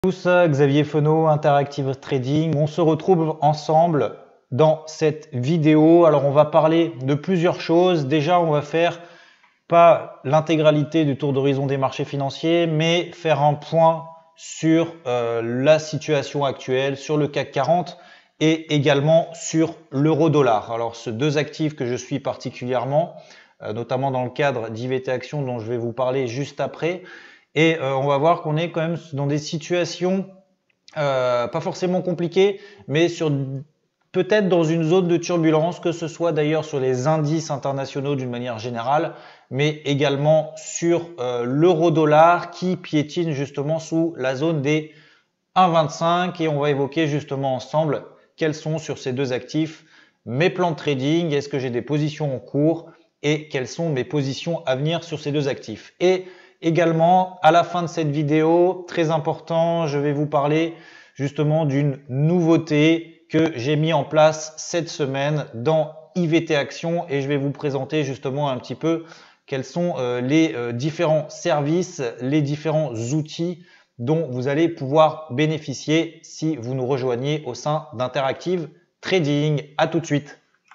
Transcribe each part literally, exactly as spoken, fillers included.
Tous, Xavier Fenot, Interactive Trading. On se retrouve ensemble dans cette vidéo. Alors, on va parler de plusieurs choses. Déjà, on va faire pas l'intégralité du tour d'horizon des marchés financiers, mais faire un point sur euh, la situation actuelle, sur le C A C quarante et également sur l'euro-dollar. Alors, ces deux actifs que je suis particulièrement, euh, notamment dans le cadre d'I V T Action dont je vais vous parler juste après. Et euh, on va voir qu'on est quand même dans des situations euh, pas forcément compliquées, mais sur peut-être dans une zone de turbulence, que ce soit d'ailleurs sur les indices internationaux d'une manière générale, mais également sur euh, l'euro-dollar qui piétine justement sous la zone des un virgule vingt-cinq. Et on va évoquer justement ensemble quels sont sur ces deux actifs mes plans de trading, est-ce que j'ai des positions en cours et quelles sont mes positions à venir sur ces deux actifs. Et également, à la fin de cette vidéo, très important, je vais vous parler justement d'une nouveauté que j'ai mis en place cette semaine dans I V T Action et je vais vous présenter justement un petit peu quels sont euh, les euh, différents services, les différents outils dont vous allez pouvoir bénéficier si vous nous rejoignez au sein d'Interactive Trading. À tout de suite.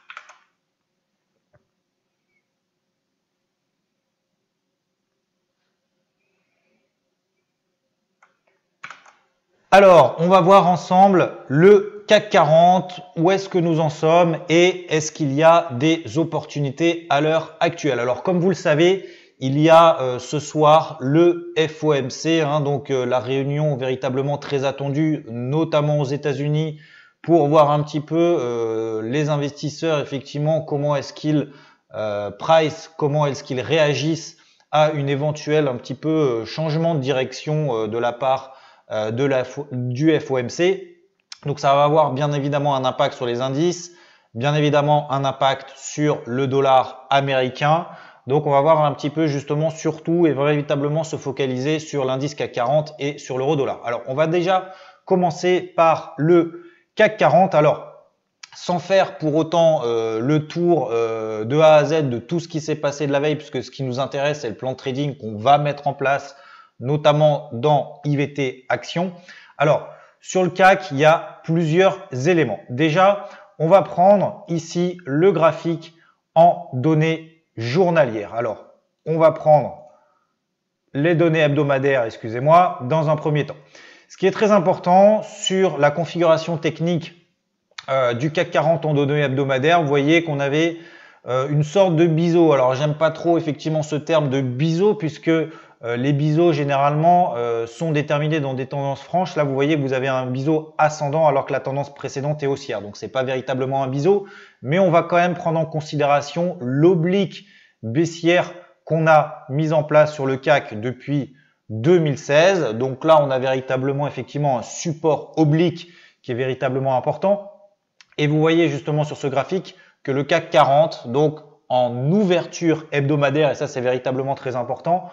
Alors, on va voir ensemble le C A C quarante, où est-ce que nous en sommes et est-ce qu'il y a des opportunités à l'heure actuelle. Alors, comme vous le savez, il y a euh, ce soir le F O M C, hein, donc euh, la réunion véritablement très attendue, notamment aux États-Unis, pour voir un petit peu euh, les investisseurs, effectivement, comment est-ce qu'ils euh, price, comment est-ce qu'ils réagissent à une éventuelle un petit peu euh, changement de direction euh, de la part de la, du F O M C. Donc ça va avoir bien évidemment un impact sur les indices, bien évidemment un impact sur le dollar américain. Donc on va voir un petit peu justement surtout et véritablement se focaliser sur l'indice C A C quarante et sur l'euro dollar. Alors on va déjà commencer par le C A C quarante. Alors sans faire pour autant euh, le tour euh, de A à Z de tout ce qui s'est passé de la veille, puisque ce qui nous intéresse c'est le plan de trading qu'on va mettre en place notamment dans I V T Action. Alors, sur le C A C, il y a plusieurs éléments. Déjà, on va prendre ici le graphique en données journalières. Alors, on va prendre les données hebdomadaires, excusez-moi, dans un premier temps. Ce qui est très important sur la configuration technique euh, du C A C quarante en données hebdomadaires, vous voyez qu'on avait euh, une sorte de biseau. Alors, j'aime pas trop effectivement ce terme de biseau puisque Euh, les biseaux généralement euh, sont déterminés dans des tendances franches. Là, vous voyez que vous avez un biseau ascendant alors que la tendance précédente est haussière. Donc, c'est pas véritablement un biseau, mais on va quand même prendre en considération l'oblique baissière qu'on a mise en place sur le C A C depuis deux mille seize. Donc là, on a véritablement effectivement un support oblique qui est véritablement important. Et vous voyez justement sur ce graphique que le C A C quarante, donc en ouverture hebdomadaire, et ça c'est véritablement très important,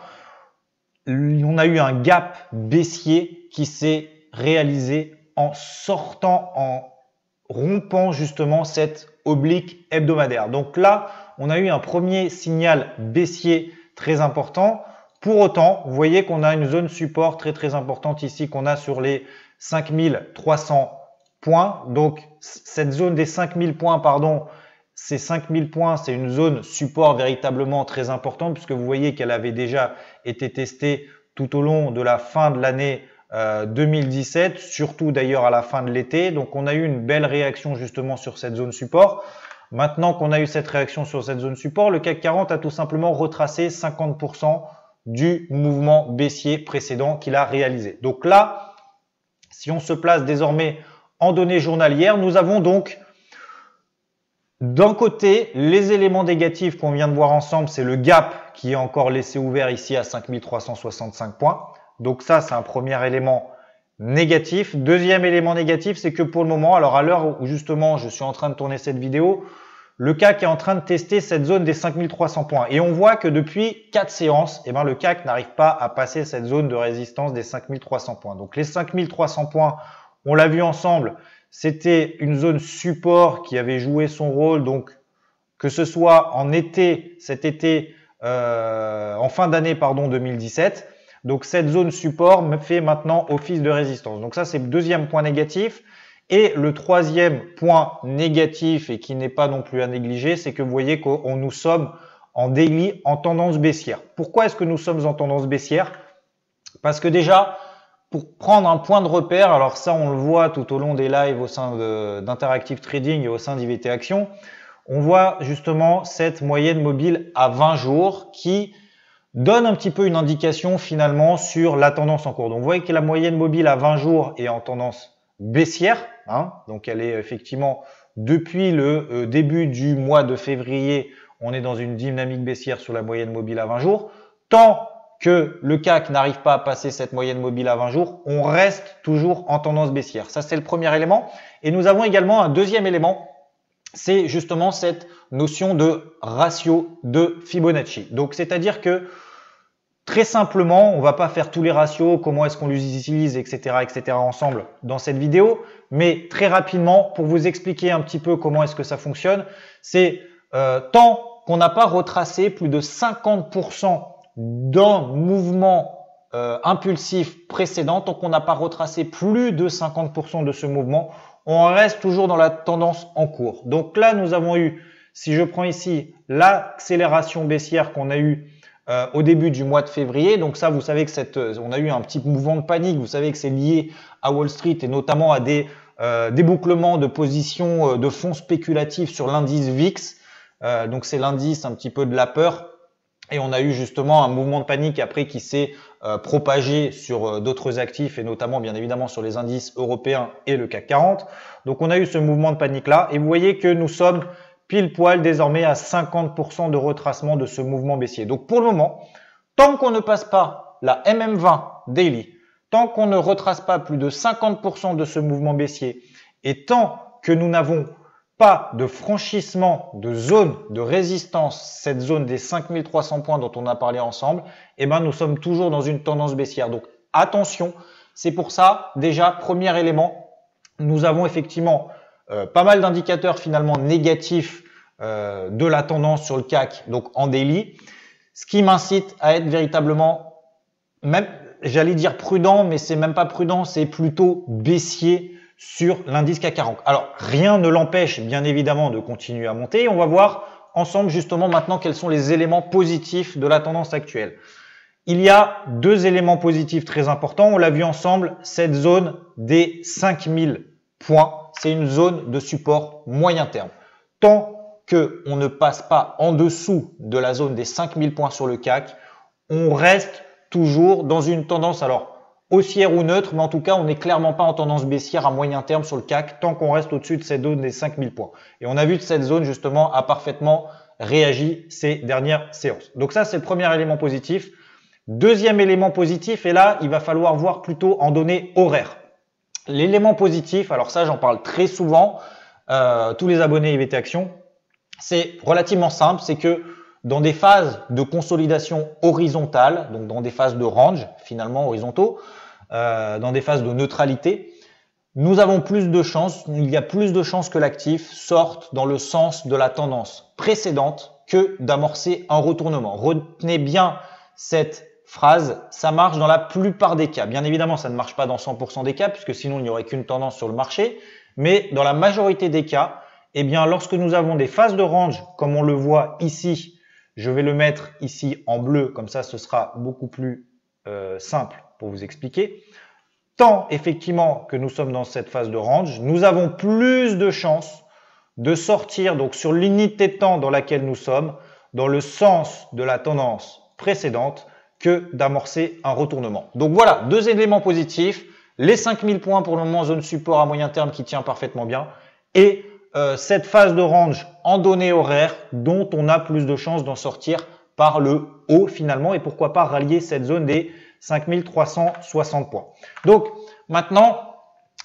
on a eu un gap baissier qui s'est réalisé en sortant, en rompant justement cette oblique hebdomadaire. Donc là, on a eu un premier signal baissier très important. Pour autant, vous voyez qu'on a une zone support très très importante ici qu'on a sur les cinq mille trois cents points. Donc cette zone des cinq mille points, pardon, ces cinq mille points, c'est une zone support véritablement très importante puisque vous voyez qu'elle avait déjà été testée tout au long de la fin de l'année euh, deux mille dix-sept, surtout d'ailleurs à la fin de l'été. Donc on a eu une belle réaction justement sur cette zone support. Maintenant qu'on a eu cette réaction sur cette zone support, le C A C quarante a tout simplement retracé cinquante pour cent du mouvement baissier précédent qu'il a réalisé. Donc là, si on se place désormais en données journalières, nous avons donc d'un côté, les éléments négatifs qu'on vient de voir ensemble, c'est le gap qui est encore laissé ouvert ici à cinq mille trois cent soixante-cinq points. Donc ça, c'est un premier élément négatif. Deuxième élément négatif, c'est que pour le moment, alors à l'heure où justement je suis en train de tourner cette vidéo, le C A C est en train de tester cette zone des cinq mille trois cents points. Et on voit que depuis quatre séances, eh ben, le C A C n'arrive pas à passer cette zone de résistance des cinq mille trois cents points. Donc les cinq mille trois cents points, on l'a vu ensemble, c'était une zone support qui avait joué son rôle, donc que ce soit en été, cet été, euh, en fin d'année pardon deux mille dix-sept, Donc cette zone support me fait maintenant office de résistance. Donc ça, c'est le deuxième point négatif. Et le troisième point négatif, et qui n'est pas non plus à négliger, c'est que vous voyez qu'on nous sommes en daily en tendance baissière. Pourquoi est-ce que nous sommes en tendance baissière? Parce que déjà, pour prendre un point de repère, alors ça on le voit tout au long des lives au sein d'Interactive Trading et au sein d'I V T Action, on voit justement cette moyenne mobile à vingt jours qui donne un petit peu une indication finalement sur la tendance en cours. Donc vous voyez que la moyenne mobile à vingt jours est en tendance baissière, hein, donc elle est effectivement depuis le euh, début du mois de février, on est dans une dynamique baissière sur la moyenne mobile à vingt jours. Tant que le C A C n'arrive pas à passer cette moyenne mobile à vingt jours, on reste toujours en tendance baissière. Ça, c'est le premier élément. Et nous avons également un deuxième élément, c'est justement cette notion de ratio de Fibonacci. Donc, c'est-à-dire que très simplement, on va pas faire tous les ratios, comment est-ce qu'on les utilise, et cetera, et cetera ensemble dans cette vidéo, mais très rapidement, pour vous expliquer un petit peu comment est-ce que ça fonctionne, c'est euh, tant qu'on n'a pas retracé plus de cinquante pour cent d'un mouvement euh, impulsif précédent, tant qu'on n'a pas retracé plus de cinquante pour cent de ce mouvement, on reste toujours dans la tendance en cours. Donc là, nous avons eu, si je prends ici l'accélération baissière qu'on a eue euh, au début du mois de février, donc ça, vous savez que cette, on a eu un petit mouvement de panique, vous savez que c'est lié à Wall Street et notamment à des euh, débouclements de positions euh, de fonds spéculatifs sur l'indice V I X. Euh, donc c'est l'indice un petit peu de la peur. Et on a eu justement un mouvement de panique après qui s'est euh, propagé sur euh, d'autres actifs et notamment bien évidemment sur les indices européens et le C A C quarante. Donc on a eu ce mouvement de panique là et vous voyez que nous sommes pile poil désormais à cinquante pour cent de retracement de ce mouvement baissier. Donc pour le moment, tant qu'on ne passe pas la M M vingt daily, tant qu'on ne retrace pas plus de cinquante pour cent de ce mouvement baissier et tant que nous n'avons pas de franchissement de zone de résistance, cette zone des cinq mille trois cents points dont on a parlé ensemble, eh ben, nous sommes toujours dans une tendance baissière. Donc attention, c'est pour ça, déjà, premier élément, nous avons effectivement euh, pas mal d'indicateurs finalement négatifs euh, de la tendance sur le C A C, donc en daily, ce qui m'incite à être véritablement, même, j'allais dire prudent, mais c'est même pas prudent, c'est plutôt baissier sur l'indice C A C quarante. Alors, rien ne l'empêche bien évidemment de continuer à monter. On va voir ensemble justement maintenant quels sont les éléments positifs de la tendance actuelle. Il y a deux éléments positifs très importants. On l'a vu ensemble, cette zone des cinq mille points, c'est une zone de support moyen terme. Tant qu'on ne passe pas en dessous de la zone des cinq mille points sur le C A C, on reste toujours dans une tendance, alors haussière ou neutre, mais en tout cas, on n'est clairement pas en tendance baissière à moyen terme sur le C A C tant qu'on reste au-dessus de cette zone des cinq mille points. Et on a vu que cette zone, justement, a parfaitement réagi ces dernières séances. Donc ça, c'est le premier élément positif. Deuxième élément positif, et là, il va falloir voir plutôt en données horaires. L'élément positif, alors ça, j'en parle très souvent, euh, tous les abonnés I V T Action, c'est relativement simple, c'est que dans des phases de consolidation horizontale, donc dans des phases de range, finalement horizontaux, euh, dans des phases de neutralité, nous avons plus de chances, il y a plus de chances que l'actif sorte dans le sens de la tendance précédente que d'amorcer un retournement. Retenez bien cette phrase, ça marche dans la plupart des cas. Bien évidemment, ça ne marche pas dans cent pour cent des cas, puisque sinon il n'y aurait qu'une tendance sur le marché, mais dans la majorité des cas, eh bien, lorsque nous avons des phases de range, comme on le voit ici, je vais le mettre ici en bleu, comme ça ce sera beaucoup plus euh, simple pour vous expliquer. Tant effectivement que nous sommes dans cette phase de range, nous avons plus de chances de sortir donc sur l'unité de temps dans laquelle nous sommes, dans le sens de la tendance précédente, que d'amorcer un retournement. Donc voilà, deux éléments positifs, les cinq mille points pour le moment, zone support à moyen terme qui tient parfaitement bien, et Euh, cette phase de range en données horaires dont on a plus de chances d'en sortir par le haut finalement et pourquoi pas rallier cette zone des cinq mille trois cent soixante points. Donc maintenant,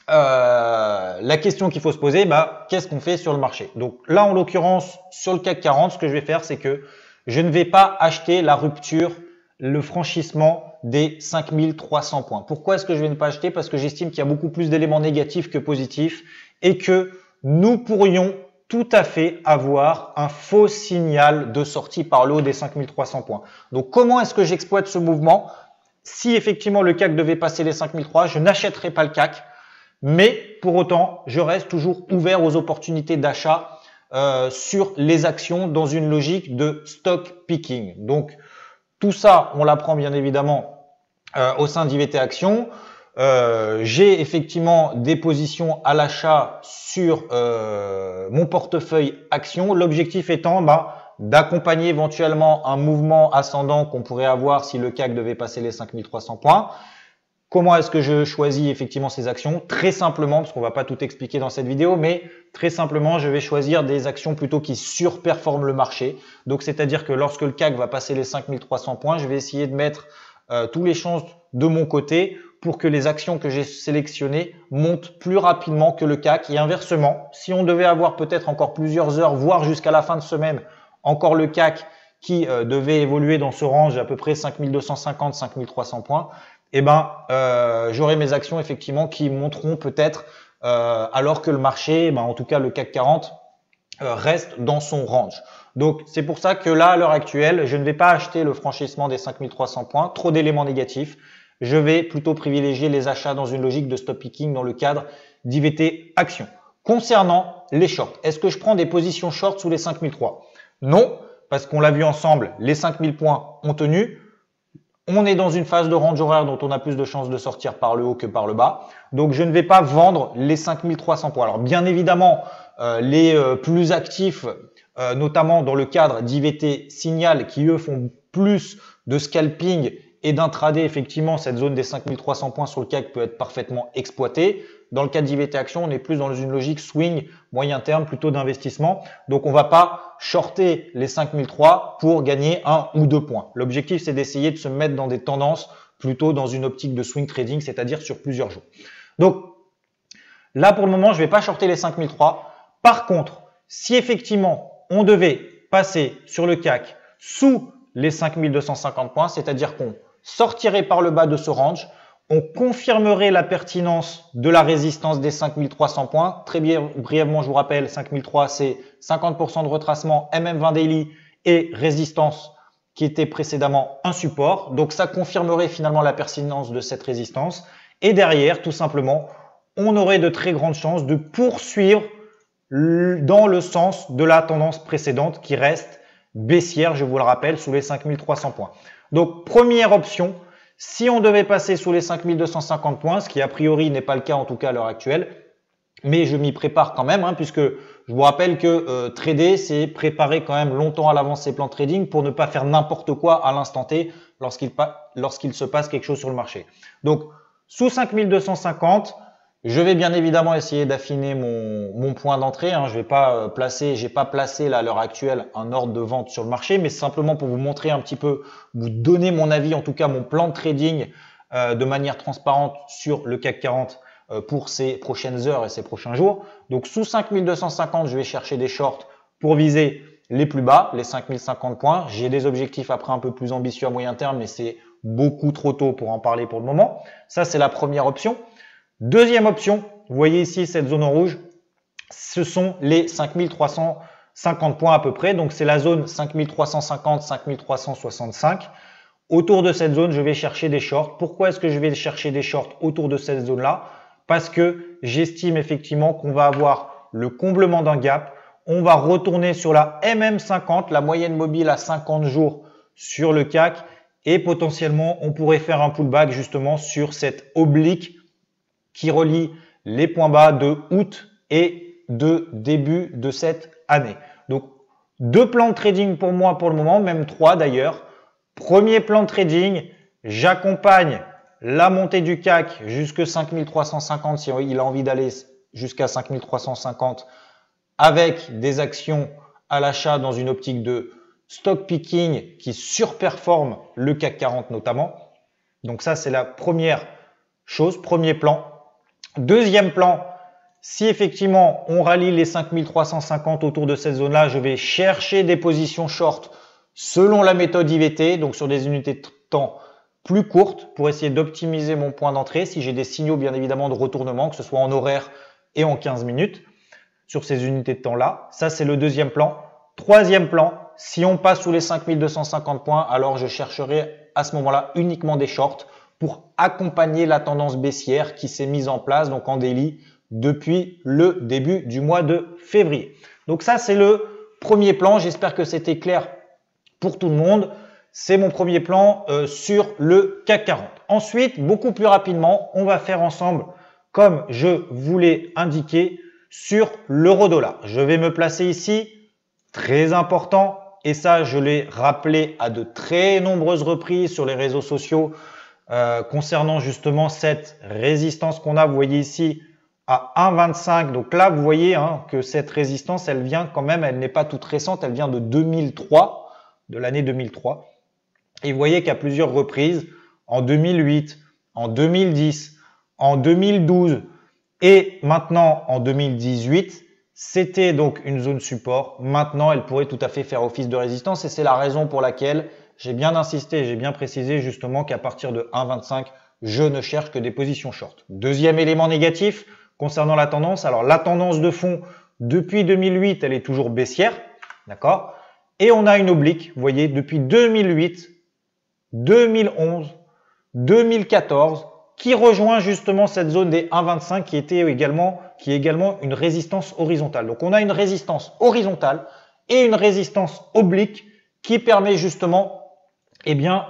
euh, la question qu'il faut se poser, bah, qu'est-ce qu'on fait sur le marché? Donc là en l'occurrence sur le C A C quarante, ce que je vais faire c'est que je ne vais pas acheter la rupture, le franchissement des cinq mille trois cents points. Pourquoi est-ce que je vais ne pas acheter? Parce que j'estime qu'il y a beaucoup plus d'éléments négatifs que positifs et que nous pourrions tout à fait avoir un faux signal de sortie par le haut des cinq mille trois cents points. Donc, comment est-ce que j'exploite ce mouvement? Si effectivement le C A C devait passer les cinq mille trois, je n'achèterai pas le C A C. Mais pour autant, je reste toujours ouvert aux opportunités d'achat euh, sur les actions dans une logique de stock picking. Donc, tout ça, on l'apprend bien évidemment euh, au sein d'I V T Action. Euh, j'ai effectivement des positions à l'achat sur euh, mon portefeuille action. L'objectif étant bah, d'accompagner éventuellement un mouvement ascendant qu'on pourrait avoir si le C A C devait passer les cinq mille trois cents points. Comment est-ce que je choisis effectivement ces actions? Très simplement, parce qu'on va pas tout expliquer dans cette vidéo, mais très simplement, je vais choisir des actions plutôt qui surperforment le marché. Donc, c'est-à-dire que lorsque le C A C va passer les cinq mille trois cents points, je vais essayer de mettre euh, tous les chances de mon côté pour que les actions que j'ai sélectionnées montent plus rapidement que le C A C. Et inversement, si on devait avoir peut-être encore plusieurs heures, voire jusqu'à la fin de semaine, encore le C A C qui euh, devait évoluer dans ce range à peu près cinq mille deux cent cinquante à cinq mille trois cents points, eh ben, euh, j'aurai mes actions effectivement qui monteront peut-être euh, alors que le marché, ben, en tout cas le C A C quarante, euh, reste dans son range. Donc, c'est pour ça que là, à l'heure actuelle, je ne vais pas acheter le franchissement des cinq mille trois cents points, trop d'éléments négatifs. Je vais plutôt privilégier les achats dans une logique de stop picking dans le cadre d'I V T Action. Concernant les shorts, est-ce que je prends des positions short sous les cinq mille trois? Non, parce qu'on l'a vu ensemble, les cinq mille points ont tenu. On est dans une phase de range horaire dont on a plus de chances de sortir par le haut que par le bas. Donc, je ne vais pas vendre les cinq mille trois cents points. Alors, bien évidemment, euh, les euh, plus actifs, euh, notamment dans le cadre d'I V T Signal, qui eux font plus de scalping et d'intraday, effectivement, cette zone des cinq mille trois cents points sur le C A C peut être parfaitement exploitée. Dans le cas d'I V T Action, on est plus dans une logique swing, moyen terme, plutôt d'investissement. Donc, on ne va pas shorter les cinq mille trois pour gagner un ou deux points. L'objectif, c'est d'essayer de se mettre dans des tendances plutôt dans une optique de swing trading, c'est-à-dire sur plusieurs jours. Donc, là, pour le moment, je ne vais pas shorter les cinq mille trois. Par contre, si effectivement, on devait passer sur le C A C sous les cinq mille deux cent cinquante points, c'est-à-dire qu'on sortirait par le bas de ce range, on confirmerait la pertinence de la résistance des cinq mille trois cents points. Très bien, brièvement, je vous rappelle, cinq mille trois, c'est cinquante pour cent de retracement, M M vingt daily et résistance qui était précédemment un support. Donc, ça confirmerait finalement la pertinence de cette résistance. Et derrière, tout simplement, on aurait de très grandes chances de poursuivre dans le sens de la tendance précédente qui reste baissière, je vous le rappelle, sous les cinq mille trois cents points. Donc, première option, si on devait passer sous les cinq mille deux cent cinquante points, ce qui a priori n'est pas le cas en tout cas à l'heure actuelle, mais je m'y prépare quand même, hein, puisque je vous rappelle que euh, trader, c'est préparer quand même longtemps à l'avance ses plans de trading pour ne pas faire n'importe quoi à l'instant T lorsqu'il lorsqu'il se passe quelque chose sur le marché. Donc, sous cinq mille deux cent cinquante, je vais bien évidemment essayer d'affiner mon, mon point d'entrée. Hein. Je vais pas euh, placer, j'ai pas placé là, à l'heure actuelle un ordre de vente sur le marché, mais simplement pour vous montrer un petit peu, vous donner mon avis, en tout cas mon plan de trading euh, de manière transparente sur le C A C quarante euh, pour ces prochaines heures et ces prochains jours. Donc sous cinq mille deux cent cinquante, je vais chercher des shorts pour viser les plus bas, les cinq mille cinquante points. J'ai des objectifs après un peu plus ambitieux à moyen terme, mais c'est beaucoup trop tôt pour en parler pour le moment. Ça, c'est la première option. Deuxième option, vous voyez ici cette zone en rouge, ce sont les cinq mille trois cent cinquante points à peu près. Donc, c'est la zone cinq mille trois cent cinquante à cinq mille trois cent soixante-cinq. Autour de cette zone, je vais chercher des shorts. Pourquoi est-ce que je vais chercher des shorts autour de cette zone-là? Parce que j'estime effectivement qu'on va avoir le comblement d'un gap. On va retourner sur la M M cinquante, la moyenne mobile à cinquante jours sur le C A C. Et potentiellement, on pourrait faire un pullback justement sur cette oblique qui relie les points bas de août et de début de cette année. Donc, deux plans de trading pour moi pour le moment, même trois d'ailleurs. Premier plan de trading, j'accompagne la montée du C A C jusqu'à cinq mille trois cent cinquante si il a envie d'aller jusqu'à cinq mille trois cent cinquante avec des actions à l'achat dans une optique de stock picking qui surperforme le C A C quarante notamment. Donc ça, c'est la première chose, premier plan. Deuxième plan, si effectivement on rallie les cinq mille trois cent cinquante autour de cette zone-là, je vais chercher des positions short selon la méthode I V T, donc sur des unités de temps plus courtes pour essayer d'optimiser mon point d'entrée si j'ai des signaux bien évidemment de retournement, que ce soit en horaire et en quinze minutes sur ces unités de temps-là. Ça, c'est le deuxième plan. Troisième plan, si on passe sous les cinq mille deux cent cinquante points, alors je chercherai à ce moment-là uniquement des shorts pour accompagner la tendance baissière qui s'est mise en place donc en daily depuis le début du mois de février. Donc ça, c'est le premier plan. J'espère que c'était clair pour tout le monde. C'est mon premier plan euh, sur le C A C quarante. Ensuite, beaucoup plus rapidement, on va faire ensemble, comme je vous l'ai indiqué, sur l'euro-dollar. Je vais me placer ici, très important, et ça, je l'ai rappelé à de très nombreuses reprises sur les réseaux sociaux euh, concernant justement cette résistance qu'on a. Vous voyez ici à un virgule vingt-cinq. Donc là, vous voyez hein, que cette résistance, elle vient quand même, elle n'est pas toute récente, elle vient de deux mille trois, de l'année deux mille trois. Et vous voyez qu'à plusieurs reprises, en deux mille huit, en deux mille dix, en deux mille douze et maintenant en deux mille dix-huit, c'était donc une zone support. Maintenant, elle pourrait tout à fait faire office de résistance et c'est la raison pour laquelle j'ai bien insisté, j'ai bien précisé justement qu'à partir de un virgule vingt-cinq, je ne cherche que des positions short. Deuxième élément négatif concernant la tendance. Alors, la tendance de fond depuis deux mille huit, elle est toujours baissière, d'accord? Et on a une oblique, vous voyez, depuis deux mille huit, deux mille onze, deux mille quatorze, qui rejoint justement cette zone des un virgule vingt-cinq qui était également, qui est également une résistance horizontale. Donc, on a une résistance horizontale et une résistance oblique qui permet justement, eh bien,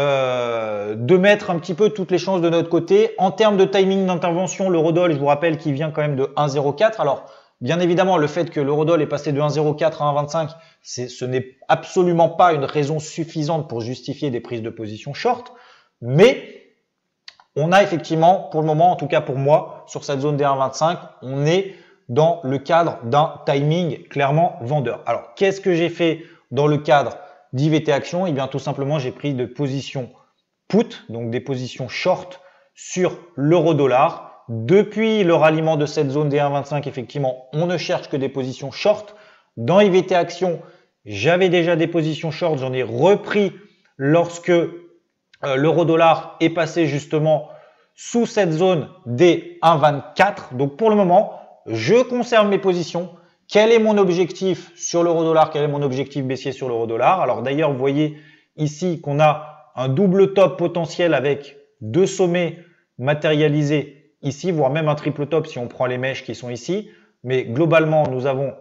euh, de mettre un petit peu toutes les chances de notre côté. En termes de timing d'intervention, l'eurodoll, je vous rappelle qu'il vient quand même de un virgule zéro quatre. Alors, bien évidemment, le fait que l'eurodoll est passé de un virgule zéro quatre à un virgule vingt-cinq, ce n'est absolument pas une raison suffisante pour justifier des prises de position short, mais on a effectivement, pour le moment, en tout cas pour moi, sur cette zone des un virgule vingt-cinq, on est dans le cadre d'un timing clairement vendeur. Alors, qu'est-ce que j'ai fait dans le cadre d'I V T Action? Eh bien, tout simplement, j'ai pris de positions put, donc des positions short sur l'euro-dollar. Depuis le ralliement de cette zone des un virgule vingt-cinq, effectivement, on ne cherche que des positions short. Dans I V T Action, j'avais déjà des positions short, j'en ai repris lorsque euh, l'euro-dollar est passé justement sous cette zone des un virgule vingt-quatre. Donc pour le moment, je conserve mes positions. Quel est mon objectif sur l'euro-dollar? Quel est mon objectif baissier sur l'euro-dollar? Alors d'ailleurs, vous voyez ici qu'on a un double top potentiel avec deux sommets matérialisés ici, voire même un triple top si on prend les mèches qui sont ici. Mais globalement, nous avons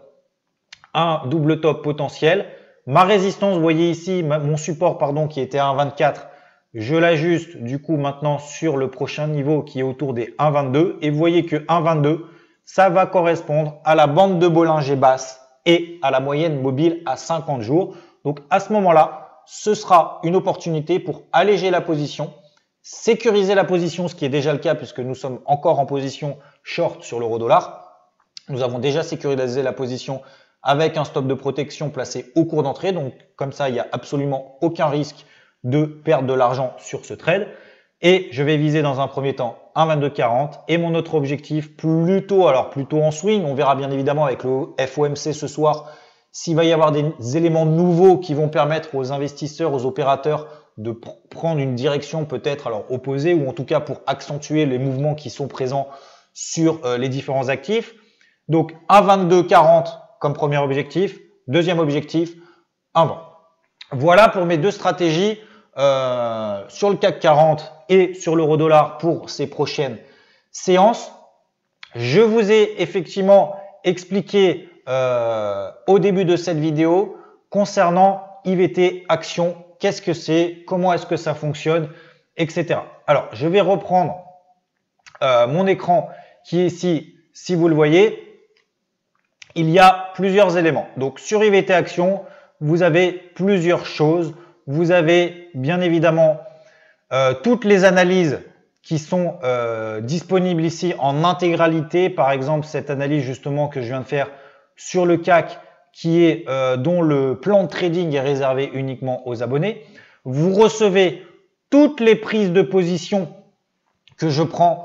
un double top potentiel. Ma résistance, vous voyez ici, ma, mon support pardon, qui était à un virgule vingt-quatre, je l'ajuste du coup maintenant sur le prochain niveau qui est autour des un virgule vingt-deux. Et vous voyez que un virgule vingt-deux, ça va correspondre à la bande de Bollinger basse et à la moyenne mobile à cinquante jours. Donc à ce moment-là, ce sera une opportunité pour alléger la position, sécuriser la position, ce qui est déjà le cas puisque nous sommes encore en position short sur l'euro-dollar. Nous avons déjà sécurisé la position avec un stop de protection placé au cours d'entrée. Donc comme ça, il n'y a absolument aucun risque de perdre de l'argent sur ce trade. Et je vais viser dans un premier temps un vingt-deux quarante et mon autre objectif plutôt, alors plutôt en swing, on verra bien évidemment avec le F O M C ce soir s'il va y avoir des éléments nouveaux qui vont permettre aux investisseurs, aux opérateurs de pr prendre une direction peut-être alors opposée ou en tout cas pour accentuer les mouvements qui sont présents sur euh, les différents actifs. Donc un vingt-deux quarante comme premier objectif, deuxième objectif, un vingt. Voilà pour mes deux stratégies euh, sur le C A C quarante et sur l'euro-dollar pour ces prochaines séances. Je vous ai effectivement expliqué euh, au début de cette vidéo concernant I V T Action, qu'est-ce que c'est, comment est-ce que ça fonctionne, et cetera. Alors, je vais reprendre euh, mon écran qui est ici, si vous le voyez. Il y a plusieurs éléments. Donc, sur I V T Action, vous avez plusieurs choses. Vous avez bien évidemment euh, toutes les analyses qui sont euh, disponibles ici en intégralité. Par exemple, cette analyse justement que je viens de faire sur le C A C qui est euh, dont le plan de trading est réservé uniquement aux abonnés. Vous recevez toutes les prises de position que je prends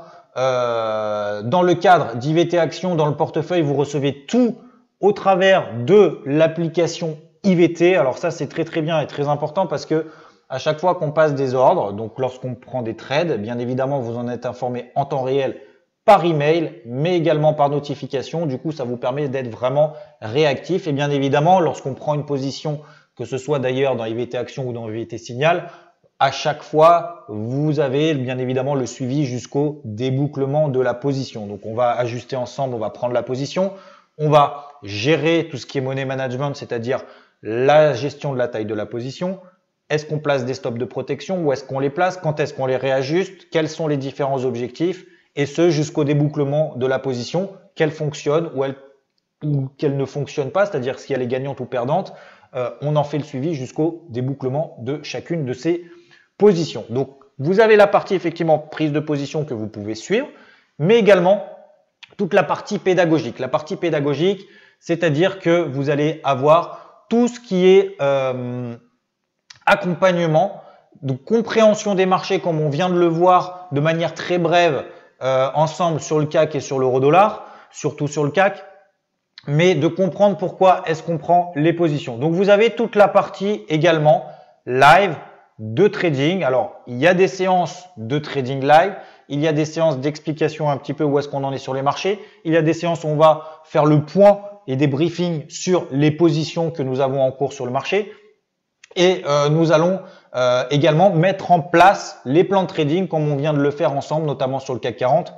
euh, dans le cadre d'I V T Action dans le portefeuille. Vous recevez tout au travers de l'application I V T. Alors ça, c'est très très bien et très important parce que à chaque fois qu'on passe des ordres, donc lorsqu'on prend des trades, bien évidemment, vous en êtes informé en temps réel par email, mais également par notification. Du coup, ça vous permet d'être vraiment réactif. Et bien évidemment, lorsqu'on prend une position, que ce soit d'ailleurs dans I V T Action ou dans I V T Signal, à chaque fois, vous avez bien évidemment le suivi jusqu'au débouclement de la position. Donc, on va ajuster ensemble, on va prendre la position, on va gérer tout ce qui est money management, c'est-à-dire la gestion de la taille de la position. Est-ce qu'on place des stops de protection? Où est-ce qu'on les place? Quand est-ce qu'on les réajuste? Quels sont les différents objectifs? Et ce, jusqu'au débouclement de la position, qu'elle fonctionne ou, elle, ou qu'elle ne fonctionne pas, c'est-à-dire si elle est gagnante ou perdante. Euh, on en fait le suivi jusqu'au débouclement de chacune de ces positions. Donc, vous avez la partie effectivement prise de position que vous pouvez suivre, mais également toute la partie pédagogique. La partie pédagogique, c'est-à-dire que vous allez avoir tout ce qui est euh, accompagnement, de compréhension des marchés, comme on vient de le voir de manière très brève euh, ensemble sur le C A C et sur l'euro-dollar, surtout sur le C A C, mais de comprendre pourquoi est-ce qu'on prend les positions. Donc, vous avez toute la partie également live de trading. Alors, il y a des séances de trading live, il y a des séances d'explication un petit peu où est-ce qu'on en est sur les marchés, il y a des séances où on va faire le point et des briefings sur les positions que nous avons en cours sur le marché. Et euh, nous allons euh, également mettre en place les plans de trading comme on vient de le faire ensemble, notamment sur le C A C quarante,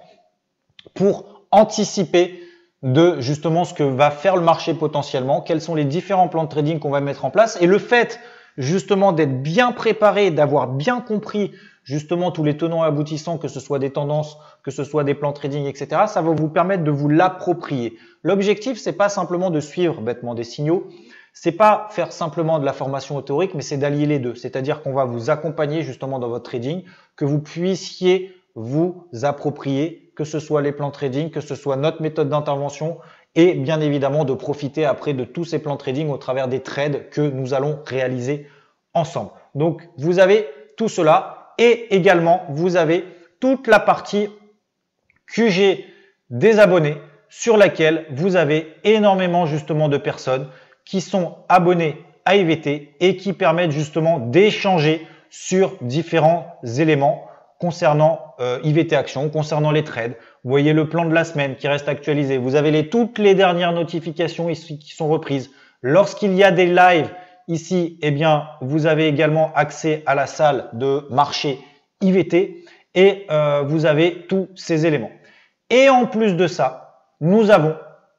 pour anticiper de justement ce que va faire le marché potentiellement, quels sont les différents plans de trading qu'on va mettre en place. Et le fait justement d'être bien préparé, d'avoir bien compris justement tous les tenants et aboutissants, que ce soit des tendances, que ce soit des plans de trading, et cetera, ça va vous permettre de vous l'approprier. L'objectif, c'est pas simplement de suivre bêtement des signaux, c'est pas faire simplement de la formation théorique, mais c'est d'allier les deux. C'est-à-dire qu'on va vous accompagner justement dans votre trading, que vous puissiez vous approprier, que ce soit les plans de trading, que ce soit notre méthode d'intervention et bien évidemment de profiter après de tous ces plans de trading au travers des trades que nous allons réaliser ensemble. Donc, vous avez tout cela et également, vous avez toute la partie Q G des abonnés sur laquelle vous avez énormément justement de personnes qui sont abonnés à I V T et qui permettent justement d'échanger sur différents éléments concernant euh, I V T Action, concernant les trades. Vous voyez le plan de la semaine qui reste actualisé. Vous avez les, toutes les dernières notifications ici qui sont reprises. Lorsqu'il y a des lives ici, eh bien, vous avez également accès à la salle de marché I V T et euh, vous avez tous ces éléments. Et en plus de ça, nous avons,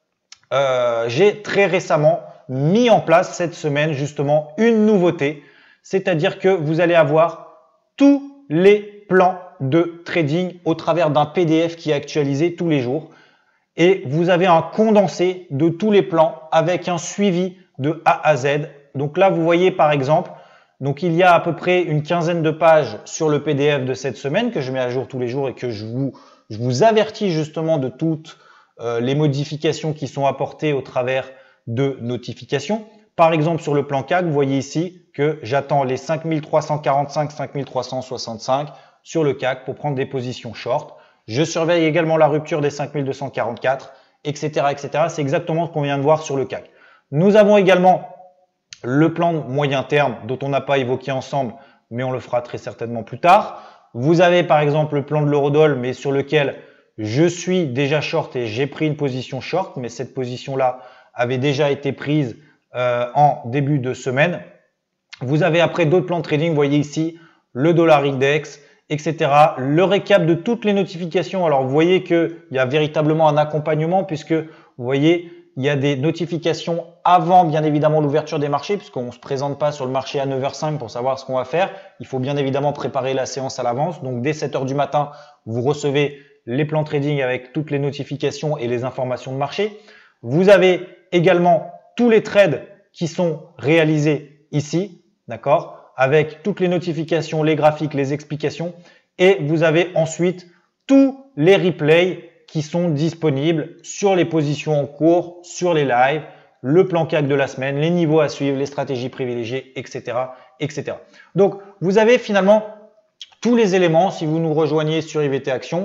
euh, j'ai très récemment mis en place cette semaine justement une nouveauté, c'est-à-dire que vous allez avoir tous les plans de trading au travers d'un P D F qui est actualisé tous les jours et vous avez un condensé de tous les plans avec un suivi de A à Z. Donc là, vous voyez par exemple, donc il y a à peu près une quinzaine de pages sur le P D F de cette semaine que je mets à jour tous les jours et que je vous, je vous avertis justement de toutes euh, les modifications qui sont apportées au travers de notifications. Par exemple, sur le plan C A C, vous voyez ici que j'attends les cinq mille trois cent quarante-cinq, cinq mille trois cent soixante-cinq sur le C A C pour prendre des positions short. Je surveille également la rupture des cinq mille deux cent quarante-quatre, et cetera, et cetera. C'est exactement ce qu'on vient de voir sur le C A C. Nous avons également le plan moyen terme dont on n'a pas évoqué ensemble, mais on le fera très certainement plus tard. Vous avez par exemple le plan de l'eurodoll, mais sur lequel je suis déjà short et j'ai pris une position short, mais cette position-là avait déjà été prise euh, en début de semaine. Vous avez après d'autres plans de trading, vous voyez ici le dollar index, et cetera. Le récap de toutes les notifications. Alors, vous voyez qu'il y a véritablement un accompagnement puisque vous voyez, il y a des notifications avant, bien évidemment, l'ouverture des marchés puisqu'on ne se présente pas sur le marché à neuf heures cinq pour savoir ce qu'on va faire. Il faut bien évidemment préparer la séance à l'avance. Donc, dès sept heures du matin, vous recevez les plans trading avec toutes les notifications et les informations de marché. Vous avez également tous les trades qui sont réalisés ici, d'accord, avec toutes les notifications, les graphiques, les explications. Et vous avez ensuite tous les replays qui sont disponibles sur les positions en cours, sur les lives, le plan C A C de la semaine, les niveaux à suivre, les stratégies privilégiées, et cetera, et cetera. Donc, vous avez finalement tous les éléments, si vous nous rejoignez sur I V T Action,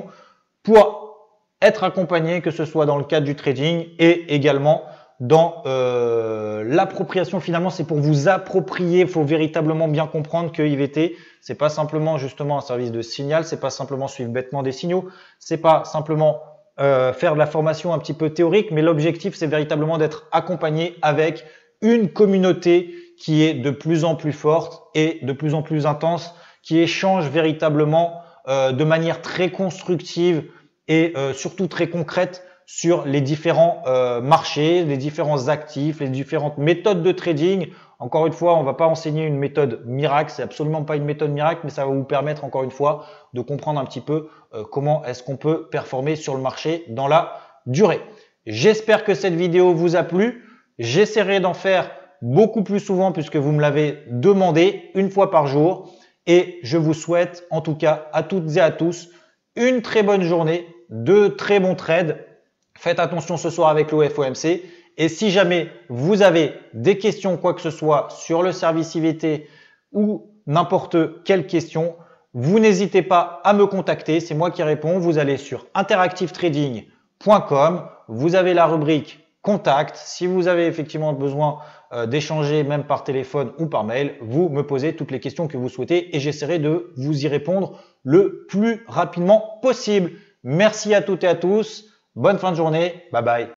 pour être accompagné, que ce soit dans le cadre du trading et également dans euh, l'appropriation. Finalement, c'est pour vous approprier. Il faut véritablement bien comprendre que I V T, c'est pas simplement justement un service de signal, c'est pas simplement suivre bêtement des signaux, c'est pas simplement euh, faire de la formation un petit peu théorique, mais l'objectif, c'est véritablement d'être accompagné avec une communauté qui est de plus en plus forte et de plus en plus intense, qui échangent véritablement euh, de manière très constructive et euh, surtout très concrète sur les différents euh, marchés, les différents actifs, les différentes méthodes de trading. Encore une fois, on ne va pas enseigner une méthode miracle, c'est absolument pas une méthode miracle, mais ça va vous permettre encore une fois de comprendre un petit peu euh, comment est-ce qu'on peut performer sur le marché dans la durée. J'espère que cette vidéo vous a plu. J'essaierai d'en faire beaucoup plus souvent puisque vous me l'avez demandé, une fois par jour. Et je vous souhaite en tout cas à toutes et à tous une très bonne journée, de très bons trades. Faites attention ce soir avec l'O F O M C. Et si jamais vous avez des questions, quoi que ce soit, sur le service I V T ou n'importe quelle question, vous n'hésitez pas à me contacter. C'est moi qui réponds. Vous allez sur interactive trading point com. Vous avez la rubrique contact. Si vous avez effectivement besoin euh, d'échanger même par téléphone ou par mail, vous me posez toutes les questions que vous souhaitez et j'essaierai de vous y répondre le plus rapidement possible. Merci à toutes et à tous. Bonne fin de journée. Bye bye.